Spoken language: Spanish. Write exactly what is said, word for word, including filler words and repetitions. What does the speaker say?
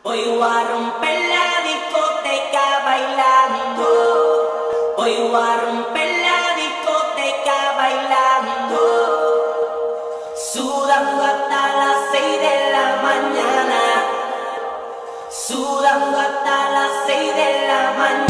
Hoy voy a romper la discoteca bailando. Hoy voy a romper la discoteca bailando. Sudando hasta las seis de la mañana. Sudando hasta las seis de la mañana.